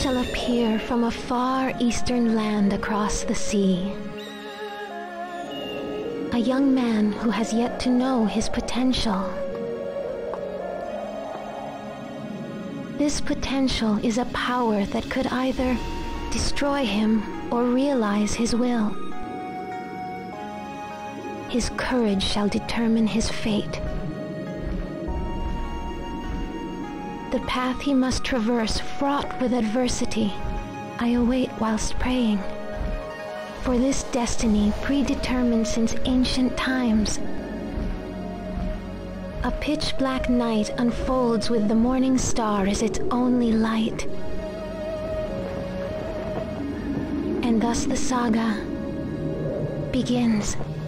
shall appear from a far eastern land across the sea. A young man who has yet to know his potential. This potential is a power that could either destroy him or realize his will. His courage shall determine his fate. The path he must traverse, fraught with adversity, I await whilst praying. For this destiny predetermined since ancient times. A pitch-black night unfolds with the morning star as its only light. And thus the saga begins.